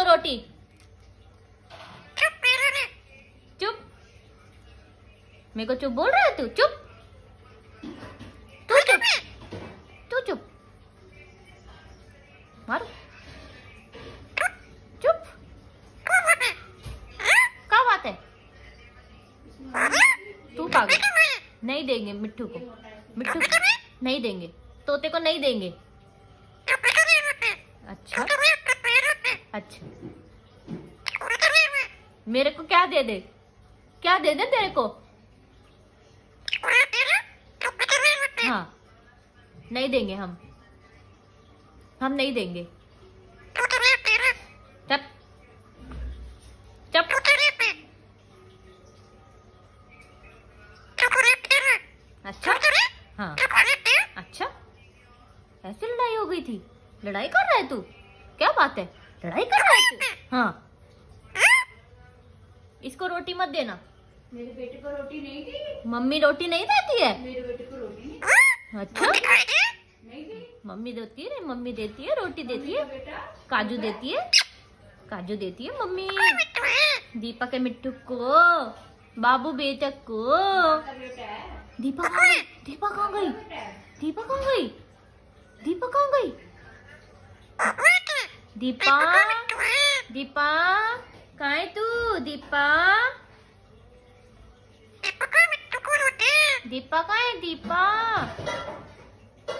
रोटी। चुप। मेरे को चुप बोल रहा है तू? चुप। तू चुप। तू चुप। मार। चुप। क्या बात है? तू पागल। नहीं देंगे मिट्टू को। मिट्टू नहीं देंगे। तोते को नहीं देंगे। अच्छा अच्छा। मेरे को क्या दे दे? क्या दे दे तेरे को? हाँ नहीं देंगे हम नहीं देंगे। चुप चुप। अच्छा हाँ अच्छा। ऐसे लड़ाई हो गई थी? लड़ाई कर रहा है तू? क्या बात है? लड़ाई कर रहा है तू? हाँ। इसको रोटी मत देना। मेरे बेटे को रोटी नहीं दी। मम्मी रोटी नहीं देती है? मेरे बेटे को रोटी नहीं। अच्छा नहीं दी। मम्मी देती है? मम्मी देती है, रोटी देती है, बेटा काजू देती है, काजू देती है मम्मी। दीपा के मिट्टू को, बाबू बेटा को। बेटा है। दीपा कहाँ गई? दीपा कहाँ गई? दीपा कहाँ गई? दीपा कहाँ गई? दीपा दीपा कहाँ है तू? दीपा दीपा कहाँ है? दीपा